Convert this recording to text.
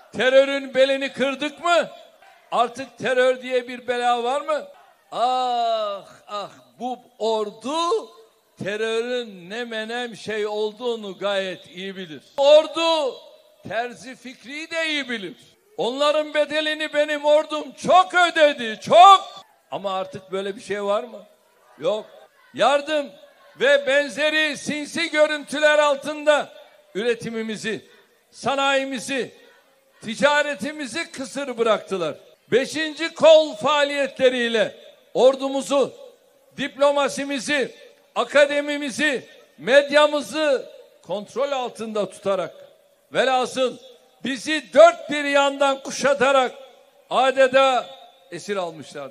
Terörün belini kırdık mı? Artık terör diye bir bela var mı? Ah ah, bu ordu terörün ne menem şey olduğunu gayet iyi bilir. Ordu Terzi Fikri'yi de iyi bilir. Onların bedelini benim ordum çok ödedi, çok. Ama artık böyle bir şey var mı? Yok. Yardım ve benzeri sinsi görüntüler altında üretimimizi, sanayimizi, ticaretimizi kısır bıraktılar. 5. kol faaliyetleriyle ordumuzu, diplomasimizi, akademimizi, medyamızı kontrol altında tutarak, velhasıl bizi dört bir yandan kuşatarak adeta esir almışlar.